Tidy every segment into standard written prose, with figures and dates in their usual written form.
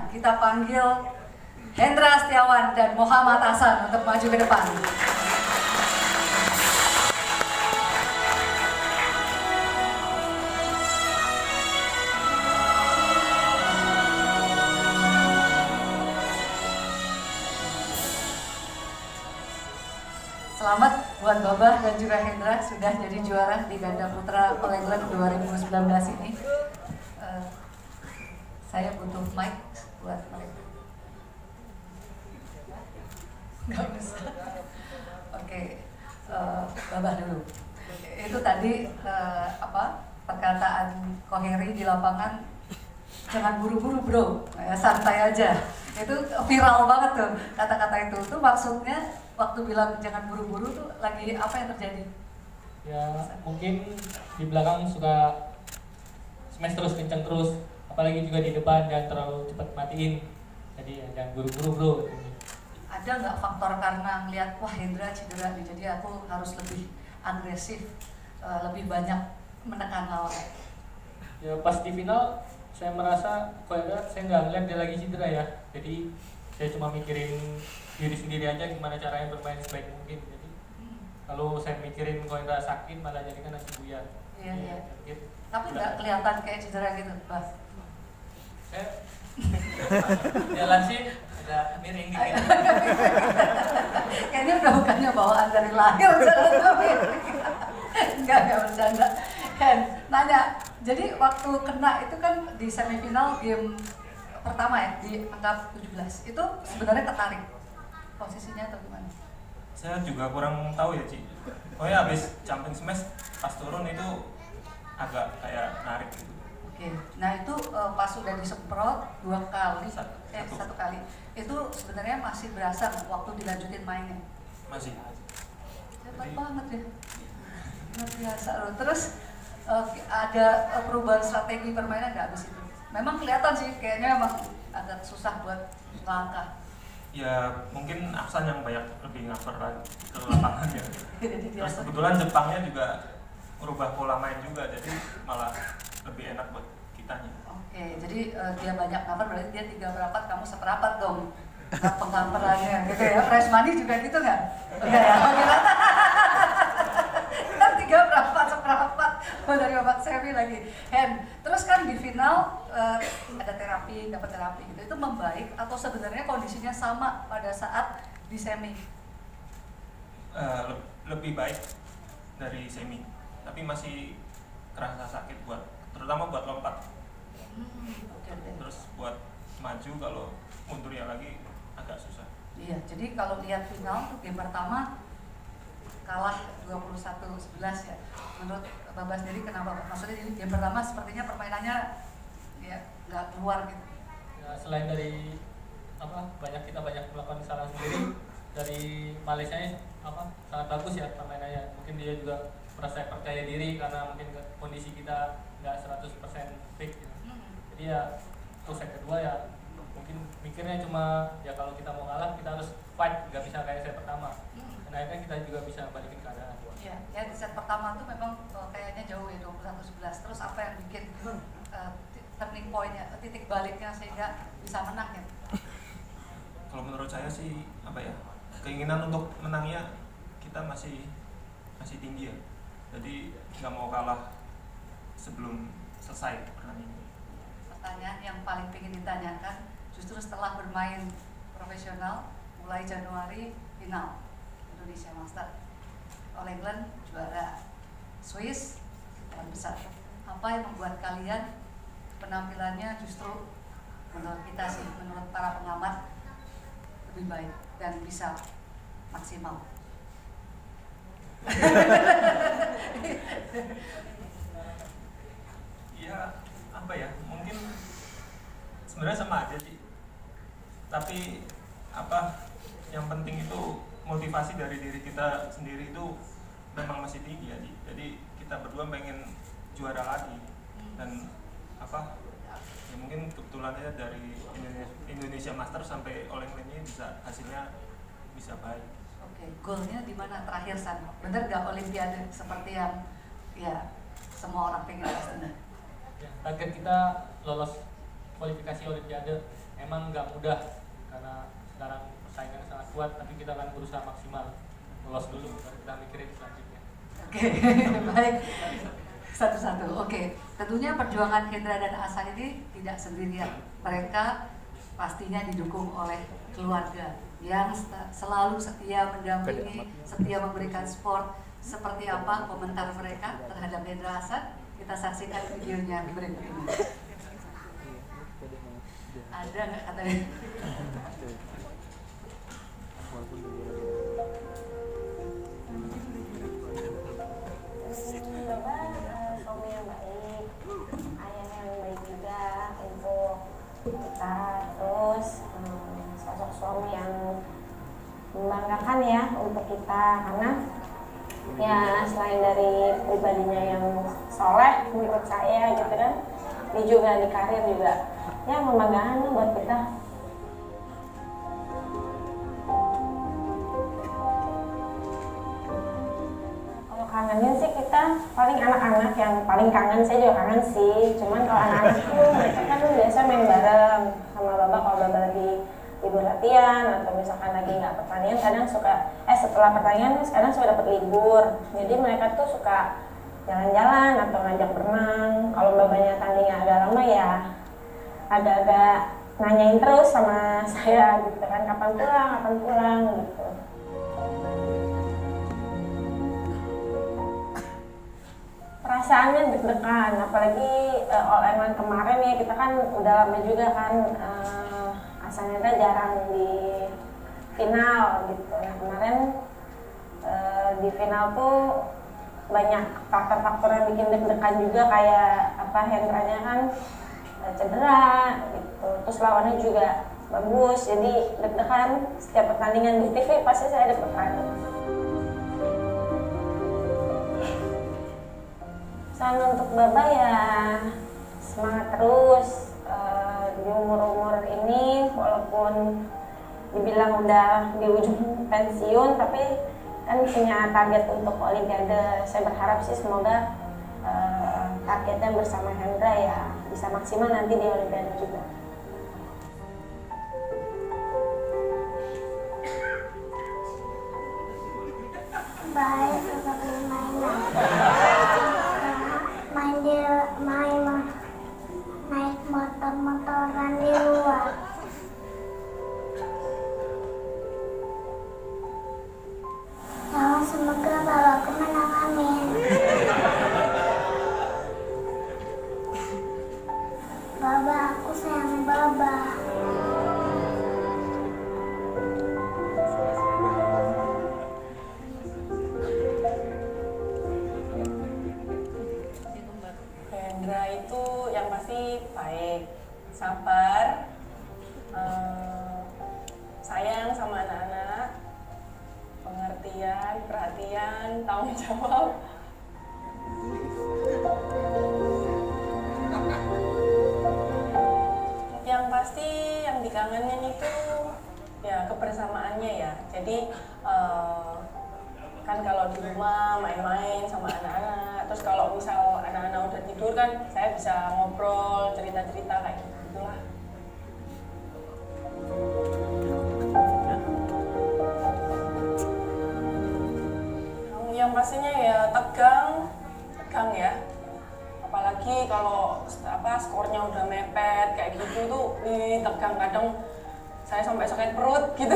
kita panggil Hendra Setiawan dan Muhammad Hasan untuk maju ke depan. Selamat buat Babah dan juga Hendra sudah jadi juara di ganda putra All England 2019 ini. Saya butuh mic buat mereka. Nggak bisa. Oke, Babah dulu. Itu tadi perkataan Koheri di lapangan, jangan buru-buru bro, santai aja. Itu viral banget tuh kata-kata itu. Tuh maksudnya waktu bilang jangan buru-buru tuh lagi apa yang terjadi? Ya mungkin di belakang suka smash terus, kencang terus, apalagi juga di depan jangan terlalu cepat matiin. Jadi ya, jangan buru-buru bro. Ada nggak faktor karena ngeliat wah Hendra cedera nih, jadi aku harus lebih agresif, lebih banyak menekan lawan? Ya pas di final saya merasa kok saya nggak ngeliat dia lagi cedera ya. Jadi saya cuma mikirin diri sendiri aja gimana caranya bermain sebaik mungkin. Jadi kalau saya mikirin kok nggak sakit malah jadi kan nanti buyar. Iya. Gitu. Tapi nggak kelihatan kayak cedera gitu, Bas? Saya jalan sih ada miring dikit. Kayaknya udah bukannya bawaan dari lahir jalan miring. Enggak bercanda. Hen, nanya, jadi waktu kena itu kan di semifinal game pertama ya, di angka 17, itu sebenarnya ketarik posisinya atau gimana? Saya juga kurang tahu ya Ci. Pokoknya habis jumping smash pas turun itu agak kayak narik gitu. Oke, nah itu pas sudah disemprot 2 kali, satu kali, itu sebenarnya masih berasa waktu dilanjutin mainnya? Masih. Cepat banget ya, luar biasa loh. Terus ada perubahan strategi permainan nggak abis itu? Memang kelihatan sih, kayaknya memang agak susah buat langkah. Ya mungkin Aksan yang banyak lebih ngaper ke lapangan ya. Terus kebetulan Jepangnya juga merubah pola main juga, jadi malah lebih enak buat kitanya. Oke, jadi dia banyak ngaper berarti dia 3/4, kamu 1/4 dong. Penggambarannya gitu ya. Fresh money juga gitu nggak? Enggak ya? Kan 3/4, 1/4 dari Bapak Sevi lagi. Hen, terus kan di final ada terapi, dapat terapi gitu. Itu membaik atau sebenarnya kondisinya sama pada saat di semi? Lebih baik dari semi, tapi masih kerasa sakit terutama buat lompat. Terus buat maju kalau mundurnya lagi agak susah. Iya, jadi kalau lihat final game pertama kalah 21-11 ya. Menurut Bapak sendiri kenapa? Maksudnya ini game pertama sepertinya permainannya ya nggak keluar gitu. Ya, selain dari kita banyak melakukan kesalahan sendiri, dari Malaysia sangat bagus ya permainannya. Mungkin dia juga merasa percaya diri karena mungkin kondisi kita nggak 100% fit gitu. Jadi ya untuk set kedua ya mungkin mikirnya cuma ya kalau kita mau kalah kita harus fight, nggak bisa kayak set pertama. Dan akhirnya kita juga bisa balikin keadaan. Iya, ya di set pertama tuh memang kayaknya jauh ya 21-11. Terus apa yang bikin turning point-nya, titik baliknya sehingga bisa menang ya? Kalau menurut saya sih keinginan untuk menangnya kita masih tinggi ya. Jadi nggak mau kalah sebelum selesai pertandingan. Pertanyaan yang paling ingin ditanyakan justru setelah bermain profesional mulai Januari final Indonesia Master, All England juara, Swiss yang besar. Apa yang membuat kalian penampilannya justru menurut kita sih, menurut para pengamat lebih baik dan bisa maksimal? Ya mungkin sebenarnya sama aja sih, tapi yang penting itu motivasi dari diri kita sendiri itu memang masih tinggi ya. Jadi kita berdua pengen juara lagi dan ya mungkin kebetulan aja dari Indonesia Master sampai All England ini hasilnya bisa baik. Oke, goalnya di mana terakhir San? Bener nggak Olimpiade seperti yang ya semua orang pengen pastinya? Ya, target kita lolos kualifikasi Olimpiade emang nggak mudah karena sekarang persaingan sangat kuat, tapi kita akan berusaha maksimal lolos dulu baru kita mikirin selanjutnya. Oke, baik. Satu-satu. Oke, tentunya perjuangan Hendra dan Asa ini tidak sendirian. Mereka pastinya didukung oleh keluarga yang selalu setia mendampingi, setia memberikan support. Seperti apa komentar mereka terhadap Hendra Asa? Kita saksikan videonya berikut ini. Ada nggak katanya? Suami yang baik, ayah yang baik juga untuk kita, terus sosok suami yang membanggakan ya untuk kita, karena ya selain dari pribadinya yang soleh menurut saya gitu kan, dia juga di karir juga ya membanggakan buat kita. Kalau kangennya sih kita paling anak-anak yang paling kangen, saya juga kangen sih, cuman kalau anak-anak tuh mereka kan biasa main bareng sama Baba. Kalau Baba lagi libur latihan atau misalkan lagi nggak pertandingan, kadang suka setelah pertandingan kadang suka dapat libur, jadi mereka tuh suka jalan-jalan atau ngajak berenang. Kalau Babanya tandingnya agak lama ya agak-agak nanyain terus sama saya gitu kan, kapan pulang gitu. Perasaannya deg-degan, apalagi All England kemarin ya, kita kan udah lama juga kan asalnya jarang di final gitu. Nah kemarin di final tuh banyak faktor-faktor yang bikin deg-degan juga, kayak apa, Hendranya kan cedera gitu, terus lawannya juga bagus, jadi deg-degan. Setiap pertandingan di TV pasti saya deg-degan. Pesan untuk Baba ya semangat terus, di umur-umur ini walaupun dibilang udah di ujung pensiun, tapi kan punya target untuk Olimpiade. Saya berharap sih semoga targetnya bersama Hendra ya bisa maksimal nanti di Olimpiade juga. Baik, seperti naik motor-motoran di luar. Ya, semoga bawa kemenangan, amin. Baba, aku sayang Baba. Hendra itu yang pasti baik, sabar, sayang sama anak-anak, pengertian, perhatian, tanggung jawab. Yang pasti yang dikangenin itu ya kebersamaannya ya. Jadi kan kalau di rumah main-main sama anak-anak, terus kalau misal anak-anak udah tidur kan saya bisa ngobrol, cerita-cerita kayak gitulah. Yang pastinya ya tegang ya. Apalagi kalau skornya udah mepet kayak gitu tuh tegang, kadang saya sampai sakit perut gitu.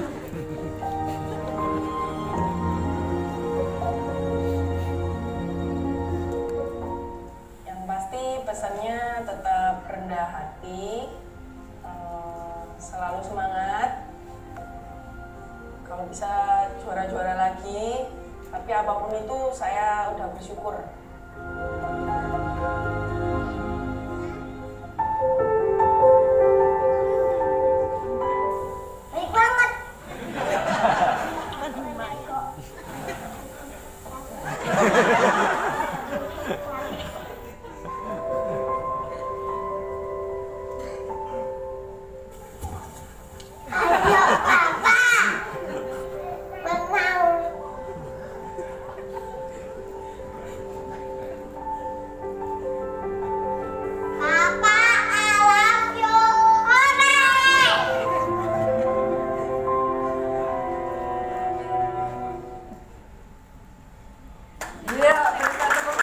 Yang pasti pesannya tetap rendah hati, selalu semangat. Kalau bisa juara-juara lagi, tapi apapun itu saya udah bersyukur.